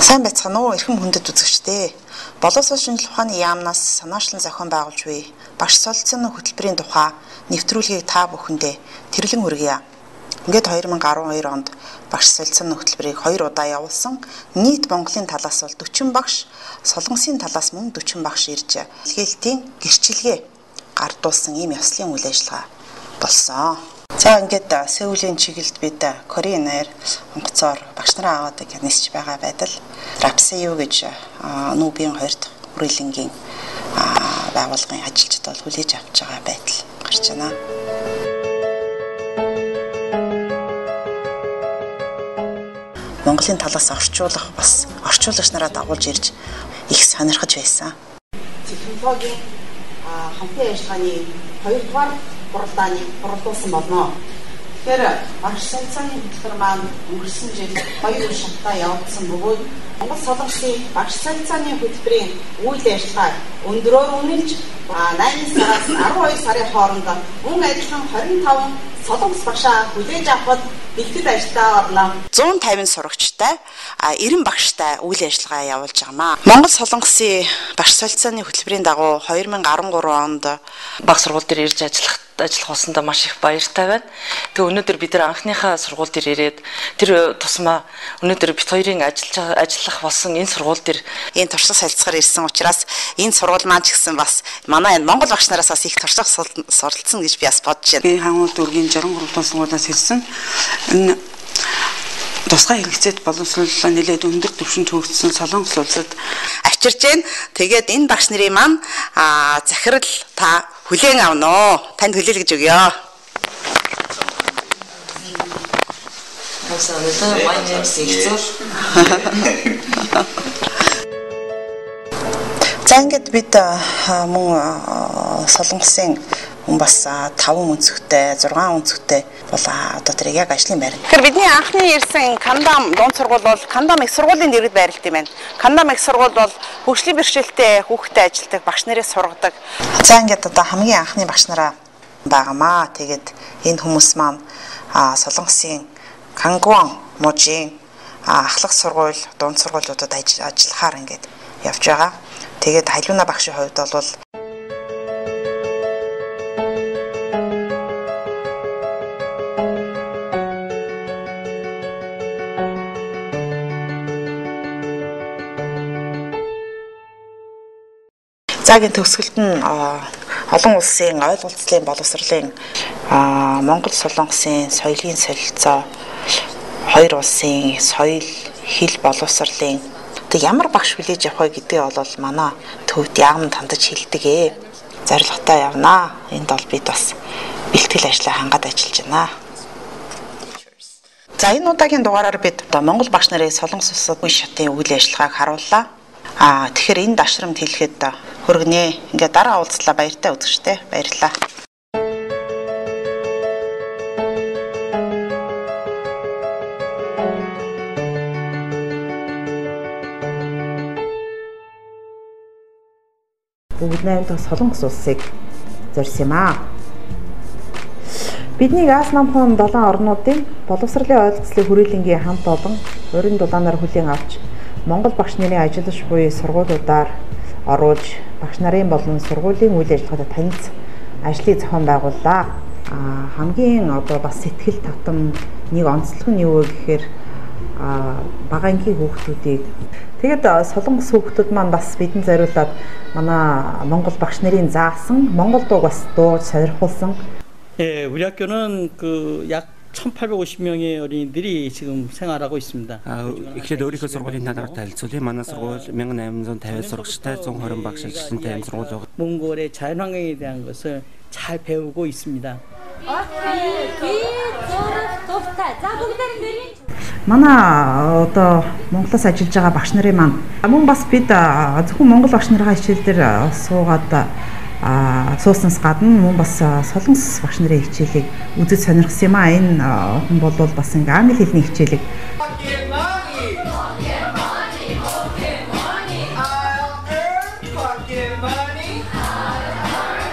Сайн байцгаана уу эрхэм хүндэт үзэгчдээ. Боловсрол шинжилгээ ухааны яамнаас санаачлан зохион байгуулж буй багш солилцооны хөтөлбөрийн тухай нэвтрүүлгийг та бүхэндээ тэрлэн хүргье. Ингээд 2012 онд багш солилцооны хөтөлбөрийг 2 удаа явуулсан. Нийт Монголын талаас бол 40 багш, Солонгосын талаас мөн 40 багш ирж илгээлтийн гэрчилгээ гардуулсан ийм ёслолын үйл ажиллагаа болсон. За ингээд Сеулийн чиглэлд бид Кореan Air онгоцоор багш нараа аваад нисж байгаа байдал Rapseo гэж Нүүбийн 2 дахь хүрээлэнгийн байгууллагын ажилчид бол хүлээж авч байгаа байдал гарч байна. Монголын талаас орчуулах бас орчуулагч нараа дагуулж ирж их сонирхож байсан. Технологийн хамтын ажиллагааны 2 дугаар борлуулсан болно. Тэгэхээр багш солилцооны хөтөлбөр маань өнгөрсөн жил 2 шаттай явагдсан бөгөөд Монгол Солонгосын багш солилцооны хөтөлбөрийн үйл ажиллагаа өндөрөөр үнэлж 8 сараас 12 сарын хооронд мөн адилхан 25 Солонгос багшаа хүлээж авахд бэлтгэл ажиллагаа орно. 150 сурагчтай 90 багштай үйл ажиллагаа явуулж байгаамаа. Монгол Солонгосын багш солилцооны хөтөлбөрийн дагуу 2013 онд баг сургууль дээр ирж ажиллах болсондоо маш их баяртай байна. Тэгээ өнөөдөр бид нар анхныхаа сургууль дээр ирээд тэр тусмаа өнөөдөр бид хоёрын ажиллах болсон энэ сургууль дээр энэ туршлага солилцохоор ирсэн учраас энэ сургууль маань ч гэсэн бас манай энэ Монгол багш нараас бас их туршлага суралцсан гэж би бас бодож байна. Би хангуул дүүргийн 63 дуусар сургуулиас ирсэн. Энэ тусгай хэрэгцээт боловсруулалтаа нэлээд өндөр түвшинд хөгжсөн Солонгос улсад авчирж байна. Тэгээд энэ багш нарын маань захирал та хүлээн авноо. Танд хүлээлгэж өгье. За ингээд бид мөн Солонгосын бас 5 өнцгтэй 6 өнцгтэй бол одоо тэр яг ажлын байр. Тэгэхээр бидний анхны ирсэн Кандам дунд сургууль бол Кандам их сургуулийн дэргэд байрлалт юм байна. Кандам их сургууль бол хөгжлийн бэрхшээлтэй хүүхдэд ажилладаг багш нарын сургадаг. За ингээд одоо хамгийн анхны багш нараа байгаамаа. Тэгээд энэ хүмүүс маань Солонгосын Кангвон мужийн ахлах сургууль, дунд сургуулиудад ажиллахаар ингээд явж байгаа. Тэгээд халиуна багшийн хувьд бол цагийн төгсгөлд нь олон улсын ойлголцлын боловсролын Монгол Солонгосын соёлын солилцоо 2 улсын соёл хэл боловсролын ямар багш хүлээж авах вэ гэдгээ бол манай төвд яамд хандаж хэлдэг ээ. Зорилготой явнаа. Энд бол бид бас бэлтгэл ажлаа хангаад ажиллаж байна. За энэ удаагийн дугаараар бид Монгол багш нарын Солонгос улсад үе шатын үйл ажиллагааг харууллаа. Тэгэхээр энэ дашрамд хэлэхэд хөргөнэ. Ингээ дараа уулзлаа баяртай үзэгчтэй. Баярлалаа. Бүгд найрамдах Солонгос улсыг зорьсон юм аа. Бидний Аз намхан 7 орнуудын боловсролын ойлголцлын хүрээлэнгийн хамт олон урийн дулаанаар хүлээн авч Монгол багш нарын ажиллаж буй сургуулиудаар оруулж багш нарын болон сургуулийн үйл ажиллагаатай таниц ажлыг зохион байгууллаа. Хамгийн одоо бас сэтгэл татам нэг онцлог нь юу вэ гэхээр багаангийн хүүхдүүдийг тэгээд Солонгос хүүхдүүд маань бас бидэнд зориулаад манай Монгол багш нарын заасан Монгол дууг бас дууж сонирхуулсан. 예, 우리 학교는 약 1,850명의 어린이들이 지금 생활하고 있습니다. Эхлээд өөрийнхөө сургуулийн талаараа танилцуулъя. Манай сургууль 1850 сурагчтай 120 багш ажилтнтай энэ сургууль байгаа. 몽골의 자연환경에 대한 것을 잘 배우고 있습니다. Манай одоо Монголоос ажиллаж байгаа багш нарын маань мөн бас бид зөвхөн Монгол багш нарын хичээл дээр суугаад сууснаас гадна мөн бас Солонгос багш нарын хичээлийг үзэж сонирхсан юм аа. Энэ хүн бол бас ингээ англи хэлний хичээлийг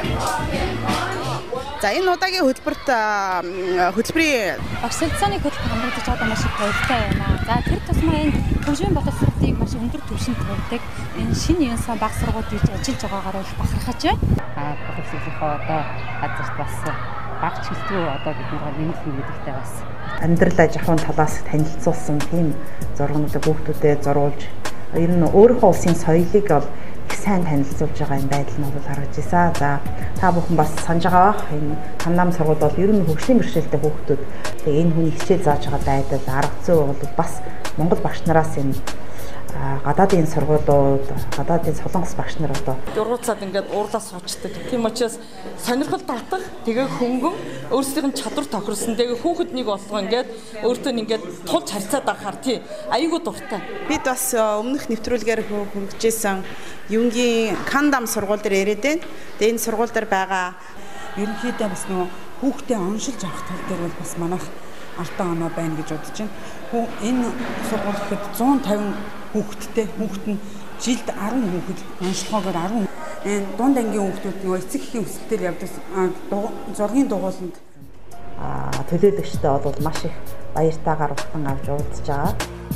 За энэ удаагийн хөтөлбөрт хөтөлбөрийн багш солилцооны хөтөлбөр хамрагдаж одоо маш их баяртай байна. За тэр тусмаа энэ хөгжмийн боловсролыг маш өндөр түвшинд тавьдаг энэ шинэ Юнсан баг сургууль гэж ажиллаж байгаагаар бол бахархаж байна. Боловсролынхоо одоо газарт бас баг чиглэлгүй одоо бид нэг нэмэлт мэдээлэлтэй бас амьдрал аж ахуйн талаас танилцуулсан тийм зургуудыг хүүхдүүдэд зурулж ер нь өөрийнхөө улсын соёлыг бол их сайн танилцуулж байгаа юм байдал нь бол харагдаж байна. За та бүхэн бас санаж байгаа бах энэ Хамнам сургууль бол ер нь хөгжлийн бэрхшээлтэй хүүхдүүд энэ хүний хичээл зааж байгаа байдал арга зүй бол бас Монгол багш нараас энэ гадаадын сургуулиуд, гадаадын солонгос багш нар одоо дурууцаад ингээд уурлаа суучдаг. Тийм учраас сонирхол татах, тэгээ хөнгөн өөрсдийн чадвар тохирсон. Тэгээ хүүхэд нэг болгоо ингээд өөртөө ингээд тулж харьцаад байхаар тий аюулгүй дуртай. Бид бас өмнөх нэвтрүүлгээр хөгжижсэн Юнгийн Кандам сургууль дээр яриад байна. Тэгээ энэ сургууль дээр байгаа ерөнхийдөө бас нөгөө хүүхдээ оншилж авах тал дээр бол бас манайх алтан оноо байна гэж бодож байна. Энэ сургууль гэхэд 150 хүүхэдтэй хүүхэд нь жилд 10 хүүхэд онцлогоогоор 10 энэ дунд ангийн хүүхдүүд нөгөө эцэг эхийн өсөлтөөр явдаг зургийн дугууланд төлөөлөгчтэй бол маш их баяртайгаар ухтан авч уулзж байгаа.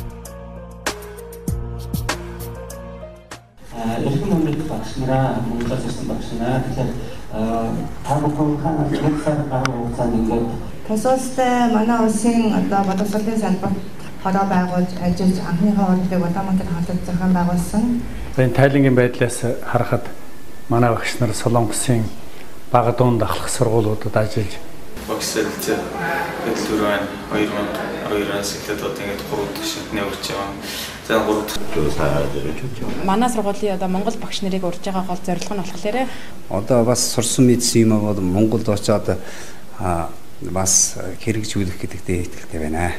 Эрхэм мөнгөд багш нараа Монголоос ирсэн багш нараа тэгэхээр та бүхэн хэд сар гаруй хугацаанд ингээд Посолтой манай улсын одоо боловсролын салбарт хороо байгуулж ажиллаж анхныхаа урлагийг Улаанбаатар хотод зохион байгуулсан. Энэ тайлангийн байдлаас харахад манай багш нар Солонгосын бага дунд ахлах сургуулиудад ажиллаж багш солилцоо хөдөлгөөн 2002-аас эхлээд одоо ингээд 3 дахь шатны урьж байгаа. За 3 дахь манай сургуулийн одоо Монгол багш нарыг урьж байгаа гол зорилго нь болохоор одоо бас сурсан мэдсэн юм бол Монголд очиод бас хэрэгжүүлэх гэдэгтээ итгэлтэй байна.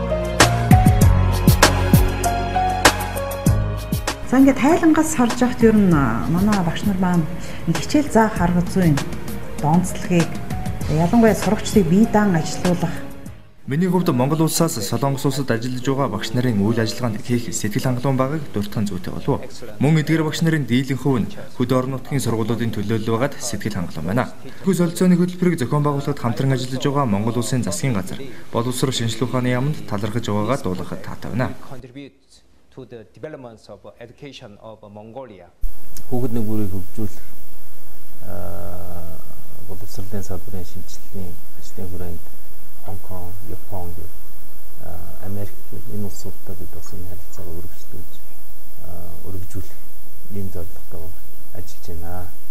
За ингээд тайлангаас харж явахт ер нь манай багш нар маань хичээл заах арга зүйн донцлогийг ялангуяа сурагчдыг бие даан ажилуулах. Миний хувьд Монгол улсаас Солонгос улсад ажиллаж байгаа багш нарын үйл ажиллагаанд хийх сэтгэл хангалуун байгааг дуртан зүйтэй болов. Мөн эдгээр багш нарын дийлэн хувь нь хөд орон нутгийн сургуулиудын төлөөлөл байгаад сэтгэл хангалуун байна. Хүү солилцооны хөтөлбөрийг зохион байгуулахад хамтран ажиллаж байгаа Монгол улсын засгийн газар боловсрол шинжилгээ ухааны яамд талархаж байгаагаа дуулахад таатай байна. Хүүхэд нэгүрийг хөгжүүлэх боловсролын салбарын шинжилгээний ажлын хүрээнд Хонконг, Япон, Америк энэ улсуудтай бид бас энэ харилцаагаа өргөжүүлэх ийм зорилготой ажиллаж байна.